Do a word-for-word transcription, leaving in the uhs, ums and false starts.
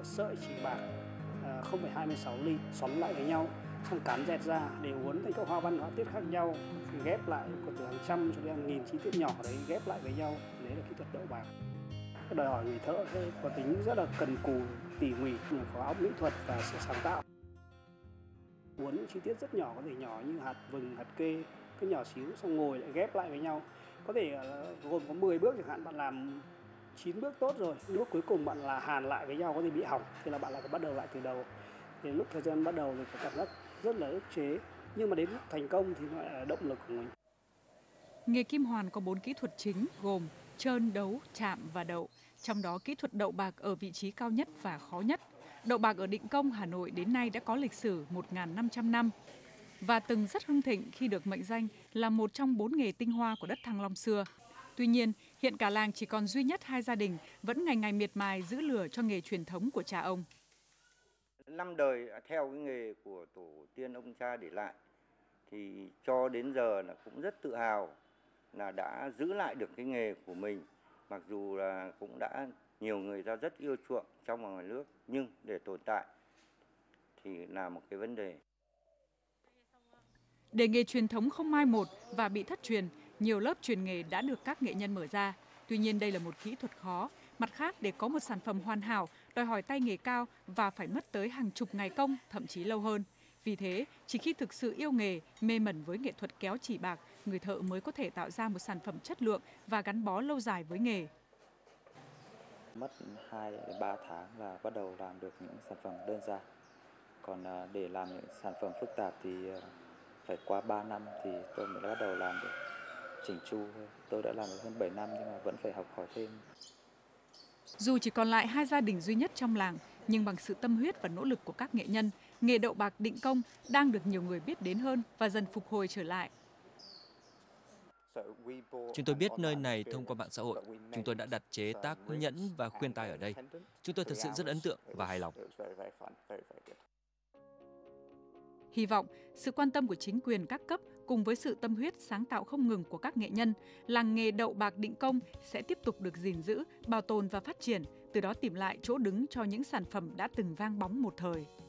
sợi chỉ bạc không phẩy hai mươi sáu ly xoắn lại với nhau, xong cán dẹt ra để uốn thành các hoa văn họa tiết khác nhau, thì ghép lại có từ hàng trăm cho đến hàng nghìn chi tiết nhỏ đấy ghép lại với nhau, đấy là kỹ thuật đậu bạc. Đòi hỏi người thợ có tính rất là cần cù, tỉ mỉ, có óc mỹ thuật và sự sáng tạo. Uốn những chi tiết rất nhỏ, có thể nhỏ như hạt vừng, hạt kê, cứ nhỏ xíu, xong ngồi lại ghép lại với nhau. Có thể gồm có mười bước chẳng hạn, bạn làm chín bước tốt rồi, lúc cuối cùng bạn là hàn lại với nhau có thể bị hỏng, thì là bạn lại phải bắt đầu lại từ đầu. Thì lúc thời gian bắt đầu thì có cảm giác rất là ức chế, nhưng mà đến lúc thành công thì nó lại là động lực của mình. Nghề kim hoàn có bốn kỹ thuật chính gồm trơn, đấu, chạm và đậu. Trong đó kỹ thuật đậu bạc ở vị trí cao nhất và khó nhất. Đậu bạc ở Định Công, Hà Nội đến nay đã có lịch sử một nghìn năm trăm năm và từng rất hưng thịnh khi được mệnh danh là một trong bốn nghề tinh hoa của đất Thăng Long xưa. Tuy nhiên, hiện cả làng chỉ còn duy nhất hai gia đình vẫn ngày ngày miệt mài giữ lửa cho nghề truyền thống của cha ông. Năm đời theo cái nghề của tổ tiên ông cha để lại thì cho đến giờ là cũng rất tự hào là đã giữ lại được cái nghề của mình, mặc dù là cũng đã nhiều người ta rất yêu chuộng trong và ngoài nước, nhưng để tồn tại thì là một cái vấn đề. Để nghề truyền thống không mai một và bị thất truyền, nhiều lớp truyền nghề đã được các nghệ nhân mở ra. Tuy nhiên đây là một kỹ thuật khó. Mặt khác, để có một sản phẩm hoàn hảo, đòi hỏi tay nghề cao và phải mất tới hàng chục ngày công, thậm chí lâu hơn. Vì thế, chỉ khi thực sự yêu nghề, mê mẩn với nghệ thuật kéo chỉ bạc, người thợ mới có thể tạo ra một sản phẩm chất lượng và gắn bó lâu dài với nghề. Mất hai đến ba tháng là bắt đầu làm được những sản phẩm đơn giản. Còn để làm những sản phẩm phức tạp thì phải qua ba năm thì tôi mới bắt đầu làm được chỉnh chu. Tôi đã làm được hơn bảy năm nhưng mà vẫn phải học hỏi thêm. Dù chỉ còn lại hai gia đình duy nhất trong làng, nhưng bằng sự tâm huyết và nỗ lực của các nghệ nhân, nghề đậu bạc Định Công đang được nhiều người biết đến hơn và dần phục hồi trở lại. Chúng tôi biết nơi này thông qua mạng xã hội. Chúng tôi đã đặt chế tác nhẫn và khuyên tai ở đây. Chúng tôi thật sự rất ấn tượng và hài lòng. Hy vọng sự quan tâm của chính quyền các cấp cùng với sự tâm huyết sáng tạo không ngừng của các nghệ nhân, làng nghề đậu bạc Định Công sẽ tiếp tục được gìn giữ, bảo tồn và phát triển, từ đó tìm lại chỗ đứng cho những sản phẩm đã từng vang bóng một thời.